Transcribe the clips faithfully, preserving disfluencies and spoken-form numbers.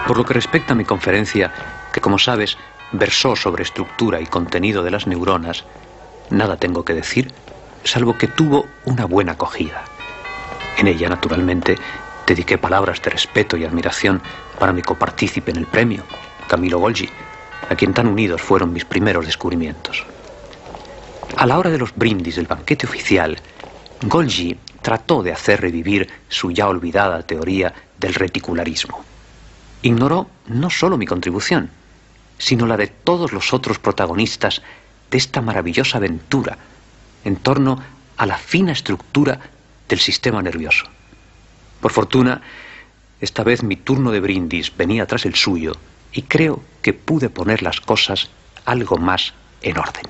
Por lo que respecta a mi conferencia, que como sabes, versó sobre estructura y contenido de las neuronas, nada tengo que decir, salvo que tuvo una buena acogida. En ella, naturalmente, dediqué palabras de respeto y admiración para mi copartícipe en el premio, Camillo Golgi, a quien tan unidos fueron mis primeros descubrimientos. A la hora de los brindis del banquete oficial, Golgi trató de hacer revivir su ya olvidada teoría del reticularismo. Ignoró no solo mi contribución, sino la de todos los otros protagonistas de esta maravillosa aventura en torno a la fina estructura del sistema nervioso. Por fortuna, esta vez mi turno de brindis venía tras el suyo y creo que pude poner las cosas algo más en orden.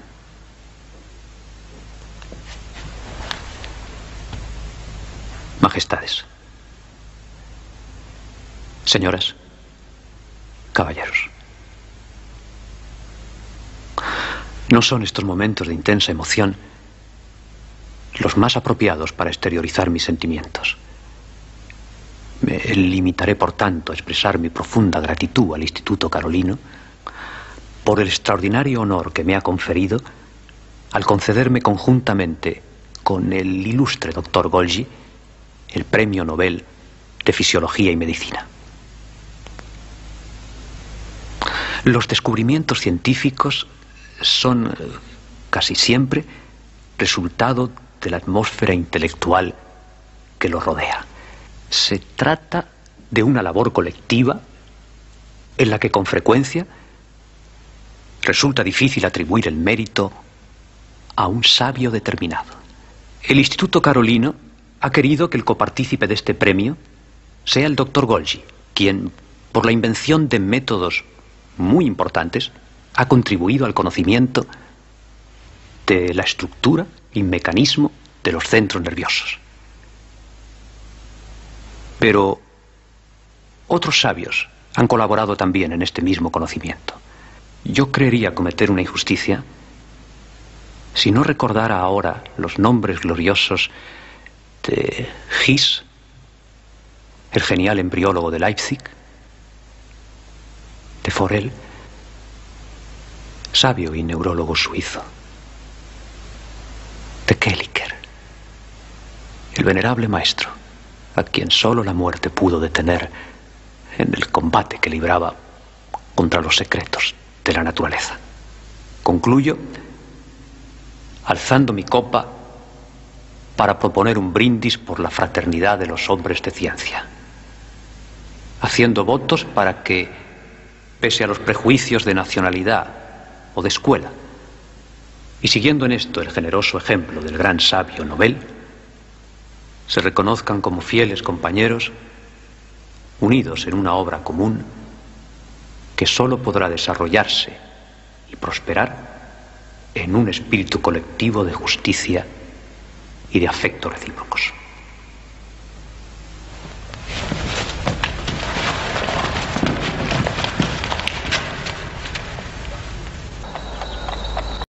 Majestades, señoras, caballeros, no son estos momentos de intensa emoción los más apropiados para exteriorizar mis sentimientos. Me limitaré, por tanto, a expresar mi profunda gratitud al Instituto Carolino por el extraordinario honor que me ha conferido al concederme conjuntamente con el ilustre doctor Golgi el Premio Nobel de Fisiología y Medicina. Los descubrimientos científicos son casi siempre resultado de la atmósfera intelectual que los rodea. Se trata de una labor colectiva en la que con frecuencia resulta difícil atribuir el mérito a un sabio determinado. El Instituto Carolino ha querido que el copartícipe de este premio sea el doctor Golgi, quien, por la invención de métodos muy importantes, ha contribuido al conocimiento de la estructura y mecanismo de los centros nerviosos. Pero otros sabios han colaborado también en este mismo conocimiento. Yo creería cometer una injusticia si no recordara ahora los nombres gloriosos de His, el genial embriólogo de Leipzig, de Forel, sabio y neurólogo suizo, de Kelliker, el venerable maestro, a quien solo la muerte pudo detener en el combate que libraba contra los secretos de la naturaleza. Concluyo alzando mi copa para proponer un brindis por la fraternidad de los hombres de ciencia, haciendo votos para que, pese a los prejuicios de nacionalidad o de escuela, y siguiendo en esto el generoso ejemplo del gran sabio Nobel, se reconozcan como fieles compañeros, unidos en una obra común que solo podrá desarrollarse y prosperar en un espíritu colectivo de justicia y de afectos recíprocos.